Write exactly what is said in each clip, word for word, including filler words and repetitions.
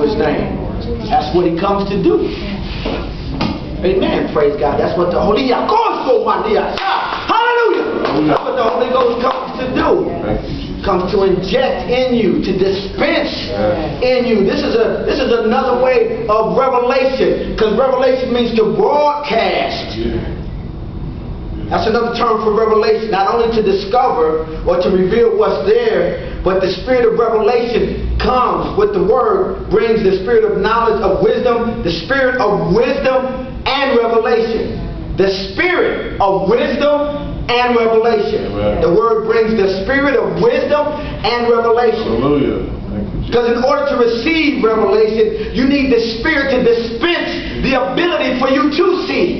his name. That's what he comes to do. Amen. Praise God. That's what the Holy Hallelujah. That's what the Holy Ghost comes to do. Comes to inject in you, to dispense in you. This is a this is another way of revelation, because revelation means to broadcast. That's another term for revelation, not only to discover or to reveal what's there, but the spirit of revelation comes with the word, brings the spirit of knowledge, of wisdom, the spirit of wisdom and revelation. The spirit of wisdom and revelation. Amen. The word brings the spirit of wisdom and revelation. Hallelujah. Because in order to receive revelation, you need the spirit to dispense the ability for you to see.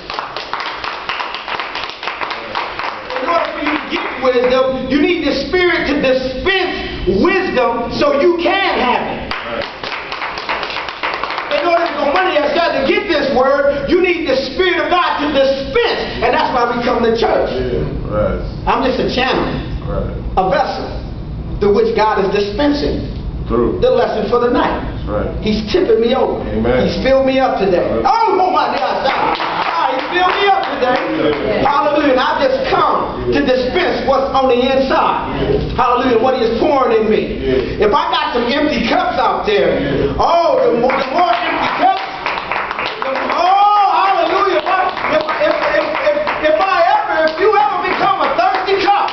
In order for you to get wisdom, you need the spirit to dispense wisdom so you can have it. In order to go money outside to get this word, you need the Spirit of God to dispense. And that's why we come to church. Yeah, right. I'm just a channel, right. A vessel through which God is dispensing through the lesson for the night. That's right. He's tipping me over. Amen. He's filled me up today. Right. Oh, oh my God. Ah, he's filled me up today. Yeah. Hallelujah. And I've just come yeah. to dispense what's on the inside. Yeah. Hallelujah. What he is pouring in me. Yeah. If I got some empty cups out there, yeah. oh, the more, the more empty cups, the, oh, hallelujah. If, if, if, if, if I ever, if you ever become a thirsty cup,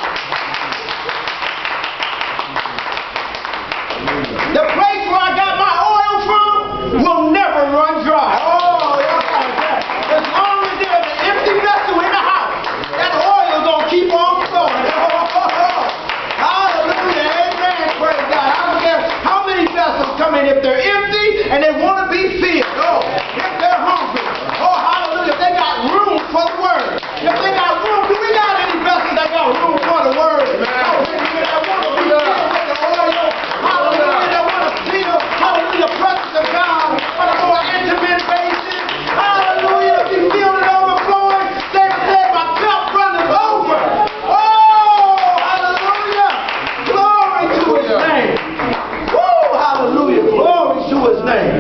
the place where I got my oil from will never run dry. Oh, y'all like that. As long as there's an empty vessel in the house, that oil is going to keep on flowing. Hallelujah. Amen. Praise God. I don't care how many vessels come in. If they're empty and they want to be filled, oh, if they're hungry, oh, hallelujah, if they got room for the word. If they got room, do we got any vessels that got room for the word? Oh, that want to be filled with the oil. Hallelujah. That want to feel, hallelujah, the presence of God on a more intimate basis. Hallelujah. If you feel it overflowing, David said, my cup runneth over. Oh, hallelujah. Glory to his name. Woo, hallelujah. Glory to his name.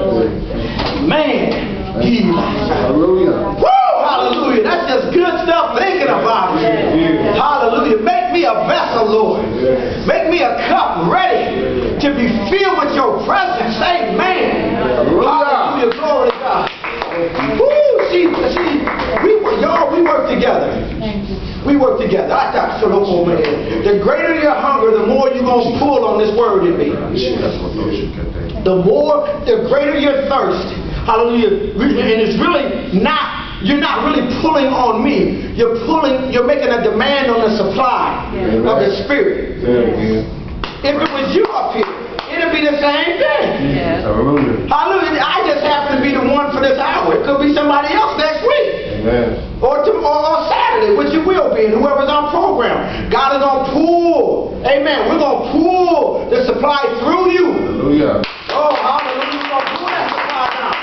Man. Hallelujah. Woo, hallelujah. That's just good stuff thinking about it. Yeah. Hallelujah. Make me a vessel, Lord. Yeah. Make me a cup ready to be filled with your presence. Amen. Hallelujah. Glory to God. Woo, see, see, we y'all, we work together. We work together. I thought so over my head. The greater your hunger, the more you're going to pull on this word in me. The more, the greater your thirst. Hallelujah. And it's really not, you're not really pulling on me. You're pulling, you're making a demand on the supply yeah. of the Spirit. Yeah. If it was you up here, it'd be the same thing. Yeah. Hallelujah. Hallelujah. I just happen to be the one for this hour. It could be somebody else next week. Amen. Or, to, or, or Saturday, which it will be, and whoever's on program. God is going to pull. Amen. We're going to pull the supply through you. Hallelujah. Oh, hallelujah. We're going to pull that supply now.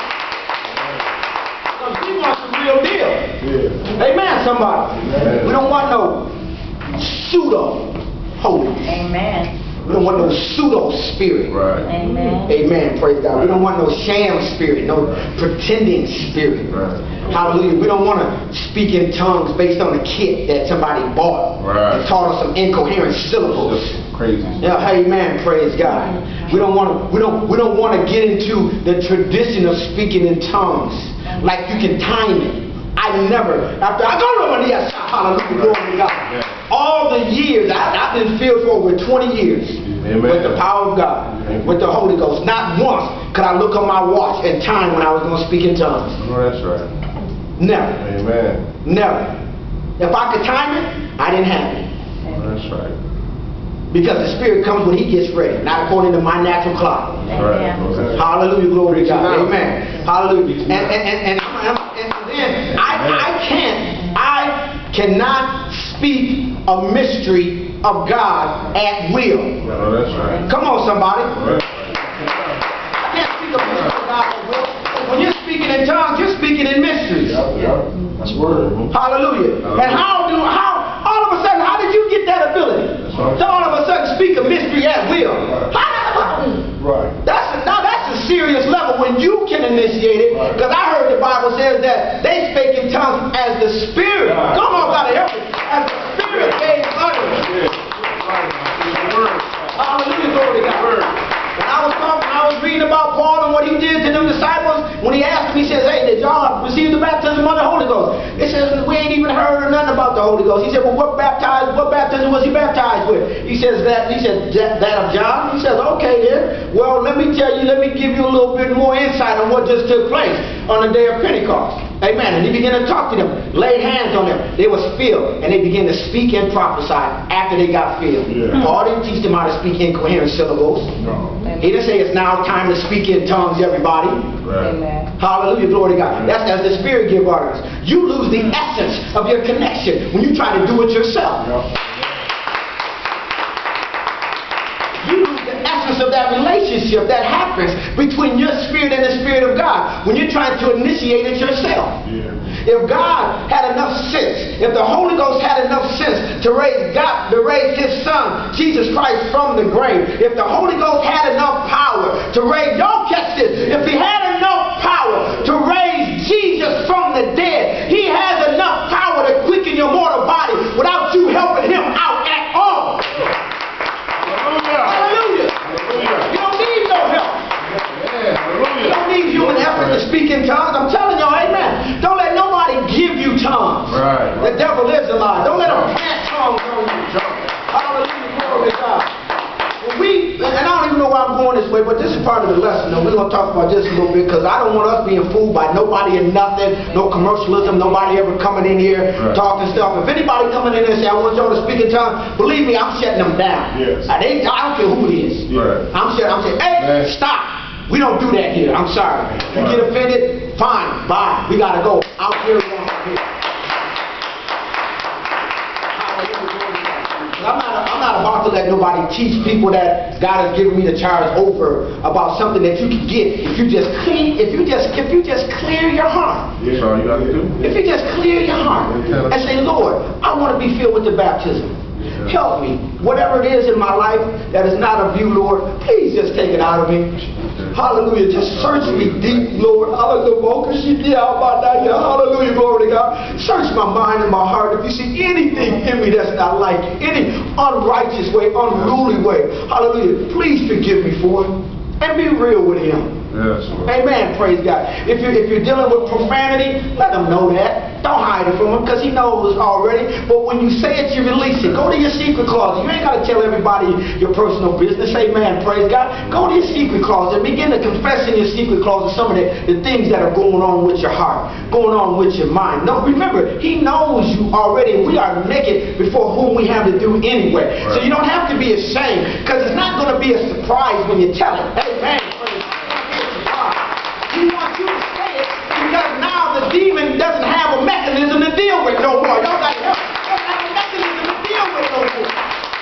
We want some real deal. Yeah. Amen, somebody. Amen. We don't want no pseudo holiness. Amen. We don't want no pseudo spirit. Right. Amen. Amen. Praise God. Right. We don't want no sham spirit, no pretending spirit. Right. Hallelujah. We don't want to speak in tongues based on a kit that somebody bought right. and taught us some incoherent syllables. Crazy. Yeah, amen. Praise God. We don't want to. We don't. We don't want to get into the tradition of speaking in tongues. Like you can time it. I never, after I go to yes, hallelujah, glory to God. All the years, I, I've been filled for over twenty years Amen. With the power of God, Amen. With the Holy Ghost. Not once could I look on my watch and time when I was going to speak in tongues. Oh, that's right. Never. Amen. Never. If I could time it, I didn't have it. Oh, that's right. Because the Spirit comes when He gets ready, not according to my natural clock. Right. Okay. Hallelujah, glory to God. Amen. Hallelujah. And, and, and, and, and, and then I, I can't, I cannot speak a mystery of God at will. Oh, that's right. Come on, somebody. Right. I can't speak a mystery of God at will. When you're speaking in tongues, you're speaking in mysteries. Yeah, yeah. That's word. Hallelujah. Hallelujah. And how do, how, all of a sudden, how did you get that ability? So all of a sudden speak a mystery at will. Right. Right. That's a, now that's a serious level when you can initiate it. Because I heard the Bible says that they spake in tongues as the Spirit. Come on, gotta help me. As the Spirit gave utterance. Hallelujah, glory to God. When I was talking, I was reading about Paul and what he did to them disciples. When he asked them, he says, hey, did y'all receive the baptism of the Holy Ghost? They said, we ain't even heard or nothing about the Holy Ghost. He said, well, what baptized, what baptism was he baptized with? He says that, he said, that, that of John? He says, okay then. Well, let me tell you, let me give you a little bit more insight on what just took place on the day of Pentecost. Amen. And he began to talk to them, laid hands on them. They was filled, and they began to speak and prophesy after they got filled. Yeah. Paul didn't teach them how to speak incoherent syllables. No. He didn't say it's now time to speak in tongues, everybody. Right. Amen. Hallelujah, glory to God. That's as the Spirit give utterance. You lose the essence of your connection when you try to do it yourself. Yeah. You lose the essence of that relationship that happens between your spirit and the Spirit of God when you're trying to initiate it yourself. Yeah. If God had enough sense, if the Holy Ghost had enough sense to raise God, to raise His Son, Jesus Christ, from the grave, if the Holy Ghost had enough power to raise, y'all catch this, if He had enough power to raise Jesus from the dead, He has enough power to quicken your mortal body without you helping Him out at all. Hallelujah. You don't need no help. You don't need human effort to speak in tongues. I'm telling y'all, amen. Don't let nobody give you tongues. Right. The devil is a lie. Don't let him plant tongues on you. Hallelujah, glory to God. When we, and I don't even know why I'm going this way, but this is part of the lesson. We're going to talk about this a little bit because I don't want us being fooled by nobody and nothing, no commercialism, nobody ever coming in here right. talking stuff. If anybody coming in here and say, I want y'all to speak in tongues, believe me, I'm shutting them down. Yes. I, they, I don't care who it is. Right. I'm shutting, I'm saying, hey, Man. stop. We don't do that here. I'm sorry. If you get offended, fine, bye. We got to go. Out here, we don't here. I'm not, I'm not about to let nobody teach people that God has given me the charge over about something that you can get if you just clean, if you just, if you just clear your heart. Yeah, all you got to do. If you just clear your heart and say, Lord, I want to be filled with the baptism. Help me. Whatever it is in my life that is not of you, Lord, please just take it out of me. Hallelujah. Just search me deep, Lord. Hallelujah. Hallelujah. Glory to God. Search my mind and my heart. If you see anything in me that's not like you, any unrighteous way, unruly way, hallelujah, please forgive me for it. And be real with Him. Yes, amen. Praise God. If you're, if you're dealing with profanity, let Him know that. Don't hide it from Him because He knows already. But when you say it, you release it. Go to your secret closet. You ain't got to tell everybody your personal business. Amen. Praise God. Go to your secret closet. Begin to confess in your secret closet some of the, the things that are going on with your heart, going on with your mind. No, remember, He knows you already. We are naked before whom we have to do anyway. Right. So you don't have to be ashamed because it's not going to be a surprise when you tell it. Amen. He wants you to say it because now the demon doesn't have a mechanism to deal with no more. Y'all got to help. Doesn't have a mechanism to deal with no more.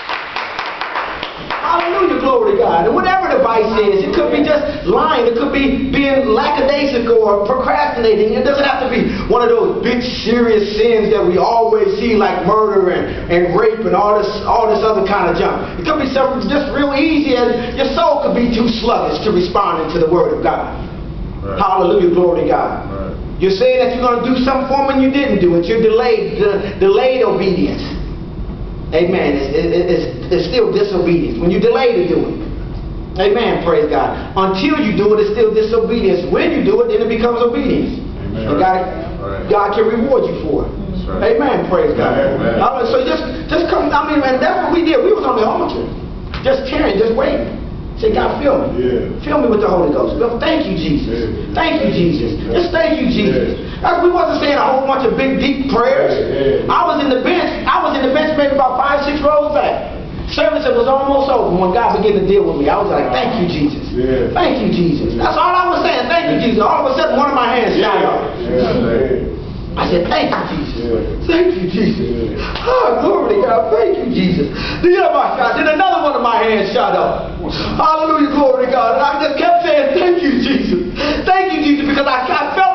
Hallelujah, glory to God. And whatever the vice is, it could be just lying. It could be being lackadaisical or procrastinating. It doesn't have to be one of those big serious sins that we always see like murder and, and rape and all this all this other kind of junk. It could be something just real easy as your soul could be too sluggish to respond to the Word of God. Right. Hallelujah, glory to God. Right. You're saying that you're going to do something for Him and you didn't do it. You're delayed, de delayed obedience. Amen. It's, it, it's, it's still disobedience when you delay to do it. Amen. Praise God. Until you do it, it's still disobedience. When you do it, then it becomes obedience. Amen. And God, right. God can reward you for it. Right. Amen. Praise God. Amen. So just, just come. I mean, and that's what we did. We was on the altar, just tearing, just waiting. Say, God, fill me. Yeah. Fill me with the Holy Ghost. Well, thank you, Jesus. Yeah. Thank you, Jesus. Yeah. Just thank you, Jesus. Yeah. We wasn't saying a whole bunch of big, deep prayers. Yeah. I was in the bench. I was in the bench maybe about five, six rows back. Service was almost over when God began to deal with me. I was like, thank you, Jesus. Yeah. Thank you, Jesus. That's all I was saying. Thank you, Jesus. All of a sudden, one of my hands shot up. Yeah. I said, thank you, Jesus. Yeah. Thank you, Jesus. Yeah. Oh, glory to God. Thank you, Jesus. Then another one of my hands shot up. Hallelujah, glory to God. And I just kept saying, thank you, Jesus. Thank you, Jesus, because I, I felt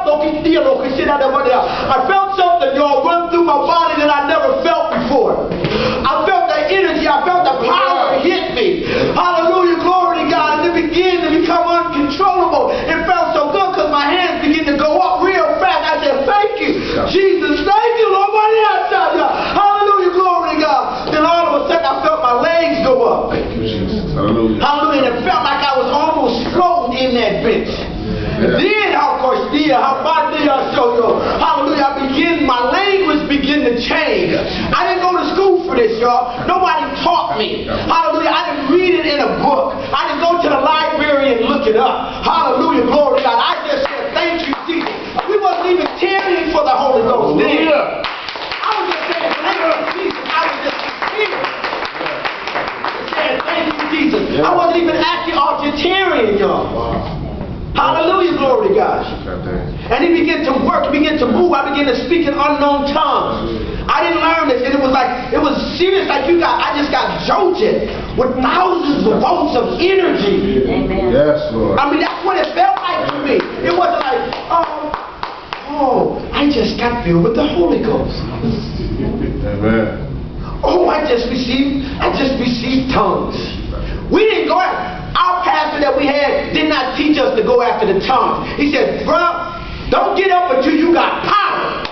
I felt something, y'all, run through my body that I never felt before. I felt the energy. I felt the power hit me. Hallelujah, glory to God. And it began to become uncontrollable. Ghost. It felt so good because my hands began to go up real fast. I said, thank you, Jesus. Thank you, Lord. Hallelujah. Glory to God. Then all of a sudden I felt my legs go up. Thank you, Jesus. Hallelujah. Hallelujah. And it felt like I was almost floating in that bench. Yeah. Then, of course, yeah, how about the show you? Hallelujah. I begin, my language began to change. I didn't go to school for this, y'all. Nobody taught me. Hallelujah. I didn't read it in a book. I didn't go to the library and look it up. Hallelujah. Glory to God. I just said, thank you, Jesus. We wasn't even tarrying for the Holy Ghost then. I was just saying, thank you, Jesus. I was just here. Saying, thank you, Jesus. I wasn't even acting authoritarian, y'all. Hallelujah, glory to God. And he began to work, he began to move. I began to speak in unknown tongues. I didn't learn this, and it was like, it was serious, like you got, I just got jolted with thousands of volts of energy. Amen. Yes, Lord. I mean, that's what it felt like to me. It wasn't like, oh, oh, I just got filled with the Holy Ghost. Amen. Oh, I just received, I just received tongues. We didn't go out. Our pastor that we had did not teach us to go after the tongues. He said, bro, don't get up until you got power.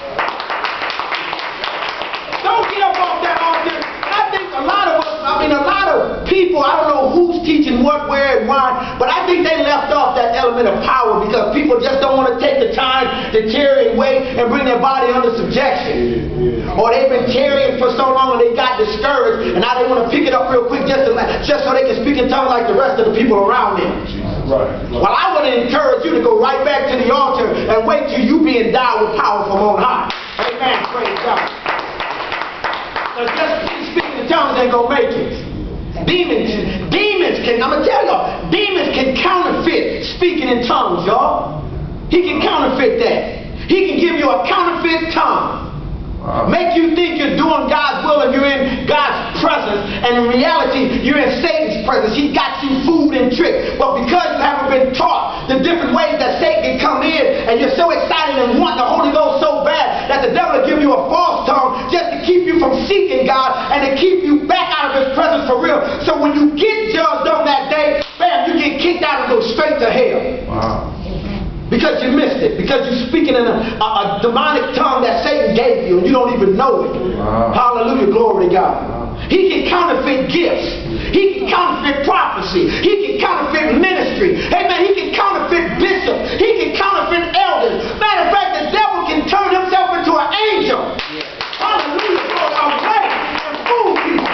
Don't get up off that altar. And I think a lot of us, I mean a lot of people, I don't know who's teaching what, where, and why, but I think they left off that element of power because people just don't want to take the time to tarry and wait and bring their body under subjection. Or they've been tarrying for so long and they got discouraged and now they want to pick it up real quick just, to, just so they can speak in tongues like the rest of the people around them. Right. Well, I want to encourage you to go right back to the altar and wait till you be endowed with power from on high. Amen. Praise God. So just speaking in tongues ain't gonna make it. Demons, demons can, I'm gonna tell y'all, demons can counterfeit speaking in tongues, y'all. He can counterfeit that. He can give you a counterfeit tongue. Wow. Make you think you're doing God's will and you're in God's presence, and in reality you're in Satan's presence. He got you fooled and tricked. But because you haven't been taught the different ways that Satan can come in, and you're so excited and want the Holy Ghost so bad that the devil will give you a false tongue just to keep you from seeking God and to keep you back out of his presence for real. So when you get judged on that day, bam, you get kicked out and go straight to hell. Wow. Because you missed it. Because you're speaking in a, a, a demonic tongue that Satan gave you and you don't even know it. Wow. Hallelujah. Glory to God. Wow. He can counterfeit gifts. He can counterfeit prophecy. He can counterfeit ministry. Amen. He can counterfeit bishops. He can counterfeit elders. Matter of fact, the devil can turn himself into an angel. Yeah. Hallelujah. Away and fool people.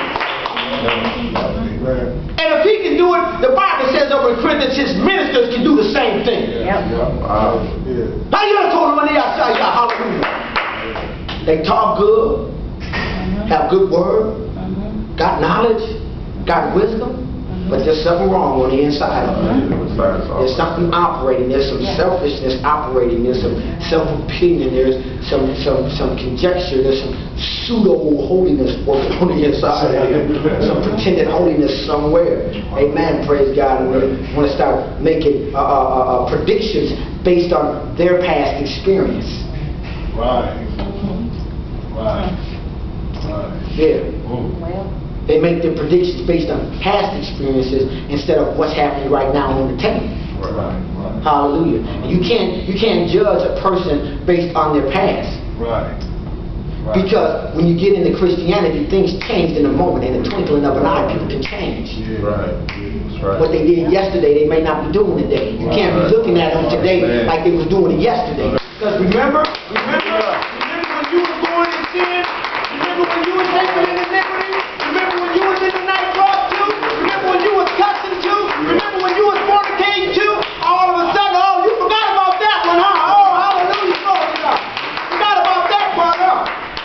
And if he can do it, the Bible says over in Corinthians, his ministers can do the same thing. Yep. Wow. Now you done told them when they outside, yeah, hallelujah. They talk good, mm-hmm. have good word, mm-hmm. got knowledge, got wisdom, mm-hmm. but there's something wrong on the inside of them. Mm-hmm. There's something operating, there's some yeah. selfishness operating, there's some self-opinion, there's some some some conjecture, there's some pseudo-holiness working on the inside of you, some pretended holiness somewhere. Amen, praise God. And we want to start making uh, uh, uh, predictions based on their past experience. Right. Right. Right. Yeah. Well. They make their predictions based on past experiences instead of what's happening right now on the table. Right. Right. Hallelujah. And you can't you can't judge a person based on their past. Right. Right. Because when you get into Christianity, things changed in a moment. In the twinkling of an eye, people can change. Yeah. Right. That's right. What they did yesterday, they may not be doing today. You can't be looking at them today Man. like they was doing it yesterday. Because remember, remember, remember when you was born in sin? Remember when you was taken in iniquity? Remember when you was in the nightclub too? Remember when you was cussing too? Remember when you was fornicating too? All of a sudden, oh, you forgot about that one, huh? Oh, hallelujah, glory to God. Forgot about that part, huh?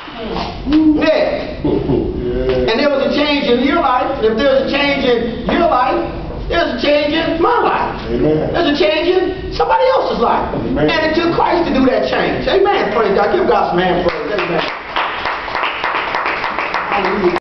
Yeah. And there was a change in your life. If there's a change in your life, there's a change in my life. Amen. There's a change in somebody else's life. Amen. And it took Christ to do that change. Amen. Praise God. Give God some hand praise. Amen. Hallelujah.